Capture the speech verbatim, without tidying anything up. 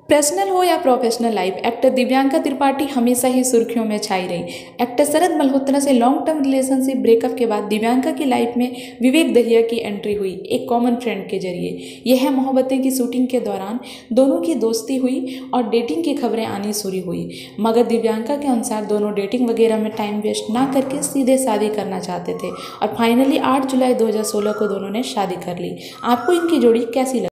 Personal हो या professional life, actor Divyanka Tripathi हमेशा ही सुर्खियों में छाई रही। एक्टर शरद मल्होत्रा से लॉन्ग टर्म रिलेशनशिप ब्रेकअप के बाद दिव्यांका की लाइफ में विवेक दहिया की एंट्री हुई, एक कॉमन फ्रेंड के जरिए। यह मोहब्बतें की शूटिंग के दौरान दोनों की दोस्ती हुई और डेटिंग की खबरें आनी शुरू हुई, मगर दिव्यांका के अनुसार दोनों डेटिंग वगैरह में टाइम वेस्ट ना करके सीधे शादी करना चाहते थे और फाइनली आठ जुलाई दो हज़ार सोलह को दोनों ने शादी कर ली। आपको इनकी जोड़ी कैसी लगी?